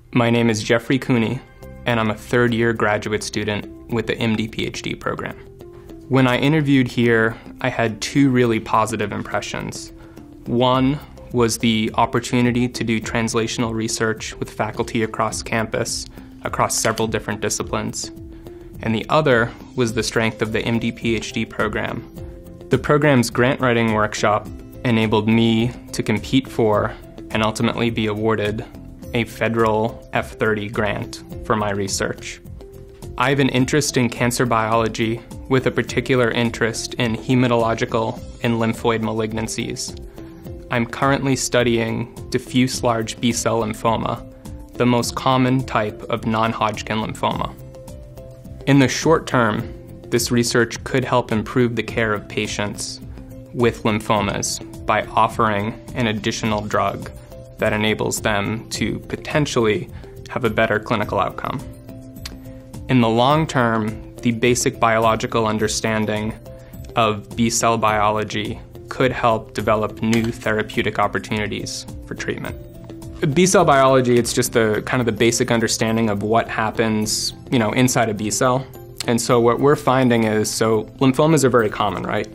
My name is Jeffrey Cooney, and I'm a third-year graduate student with the MD PhD program. When I interviewed here, I had two really positive impressions. One was the opportunity to do translational research with faculty across campus, across several different disciplines. And the other was the strength of the MD PhD program. The program's grant writing workshop enabled me to compete for and ultimately be awarded a federal F-30 grant for my research. I have an interest in cancer biology with a particular interest in hematological and lymphoid malignancies. I'm currently studying diffuse large B-cell lymphoma, the most common type of non-Hodgkin lymphoma. In the short term, this research could help improve the care of patients with lymphomas by offering an additional drug that enables them to potentially have a better clinical outcome. In the long term, the basic biological understanding of B-cell biology could help develop new therapeutic opportunities for treatment. B-cell biology, it's just the kind of the basic understanding of what happens, inside a B-cell. And so what we're finding is, lymphomas are very common, right?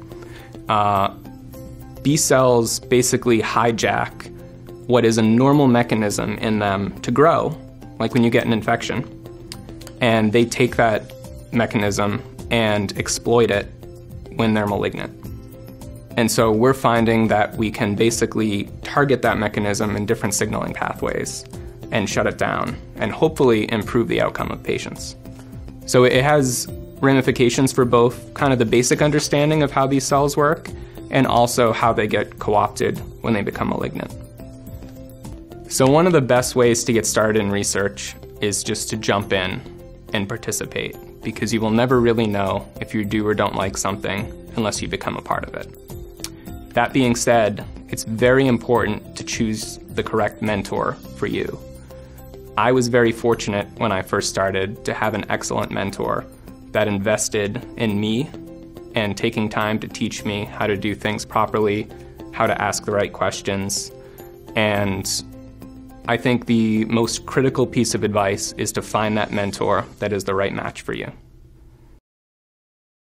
B-cells basically hijack what is a normal mechanism in them to grow, like when you get an infection. And they take that mechanism and exploit it when they're malignant. And so we're finding that we can basically target that mechanism in different signaling pathways and shut it down and hopefully improve the outcome of patients. So it has ramifications for both kind of the basic understanding of how these cells work and also how they get co-opted when they become malignant. So one of the best ways to get started in research is just to jump in and participate, because you will never really know if you do or don't like something unless you become a part of it. That being said, it's very important to choose the correct mentor for you. I was very fortunate when I first started to have an excellent mentor that invested in me and taking time to teach me how to do things properly, how to ask the right questions. And I think the most critical piece of advice is to find that mentor that is the right match for you.